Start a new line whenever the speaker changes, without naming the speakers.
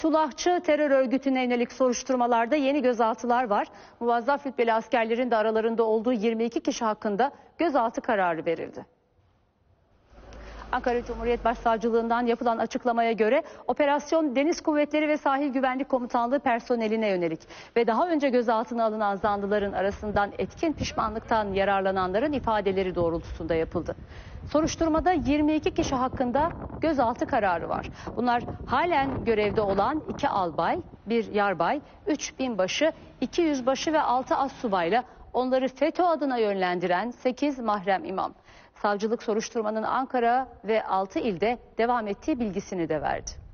Fethullahçı terör örgütüne yönelik soruşturmalarda yeni gözaltılar var. Muvazzaf rütbeli askerlerin de aralarında olduğu 22 kişi hakkında gözaltı kararı verildi. Ankara Cumhuriyet Başsavcılığından yapılan açıklamaya göre operasyon Deniz Kuvvetleri ve Sahil Güvenlik Komutanlığı personeline yönelik ve daha önce gözaltına alınan zanlıların arasından etkin pişmanlıktan yararlananların ifadeleri doğrultusunda yapıldı. Soruşturmada 22 kişi hakkında gözaltı kararı var. Bunlar halen görevde olan 2 albay, 1 yarbay, 3 binbaşı, 2 yüzbaşı ve 6 astsubayla onları FETÖ adına yönlendiren 8 mahrem imam. Savcılık soruşturmanın Ankara ve 6 ilde devam ettiği bilgisini de verdi.